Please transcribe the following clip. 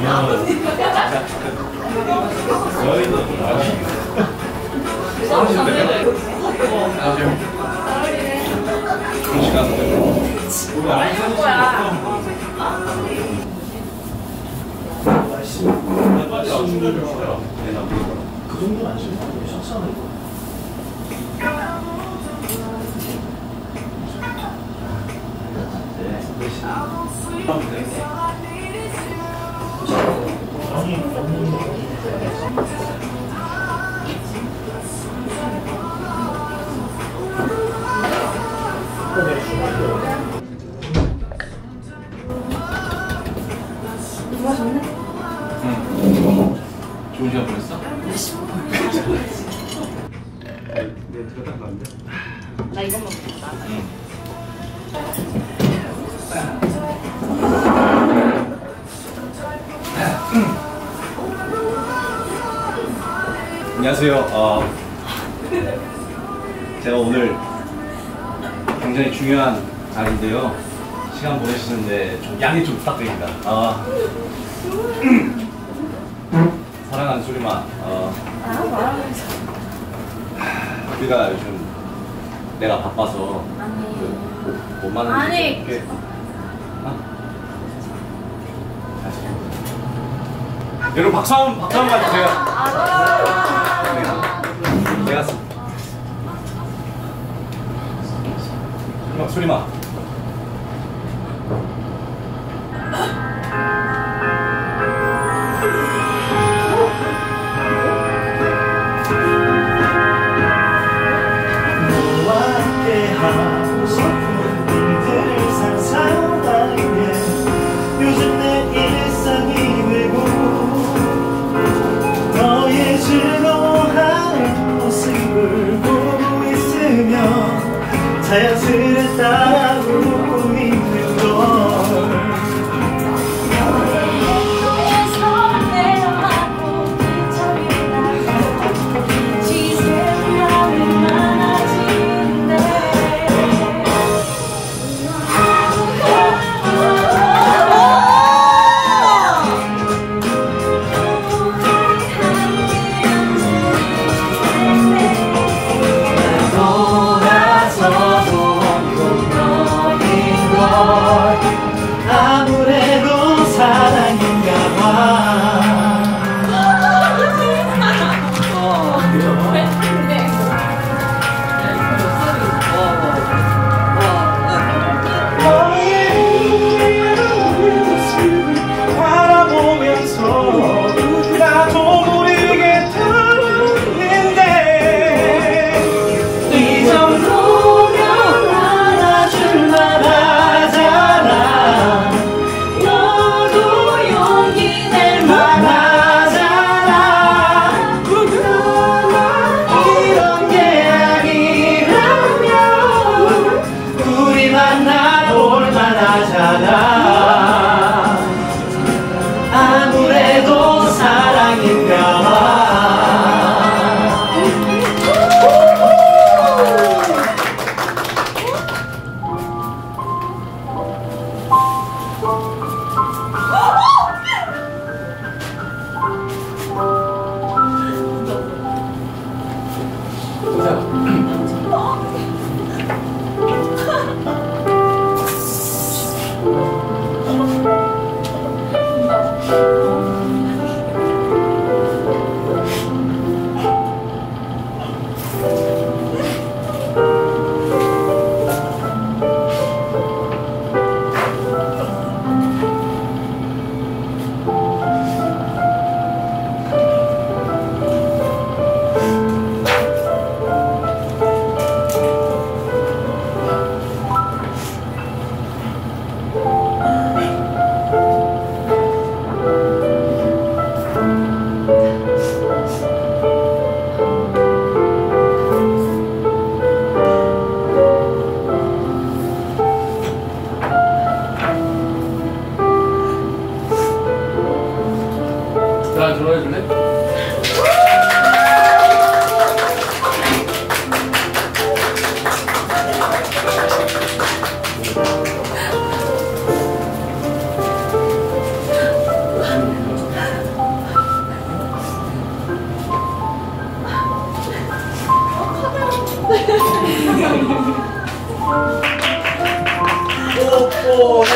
그 정도는 안 싫어. 셔츠하는 거. 좋아졌네? 응. 좋은 시간 보냈어? 네, 들어간 건데. 나 이것만 먹겠다. 응. 안녕하세요. 제가 오늘 굉장히 중요한 날인데요. 시간 보내시는데 좀 양해 좀 부탁드립니다. 사랑하는 소리만. 우리가 요즘 내가 바빠서 못 만나는 게 여러분 박수 한번 가주세요. 내가 소리만. 자연스레 따라오고 있는 걸 아무래도 사랑인가 봐. 너의 모습을 바라보면서 나도 모르게 떨리는데 이 정도면 알아줄 만하잖아. 너도 용기 낼 만하잖아. 이런 게 아니라면 우리 만나볼 만하잖아. 아무래도 사랑인가 봐. 나 들어해줄래? 오,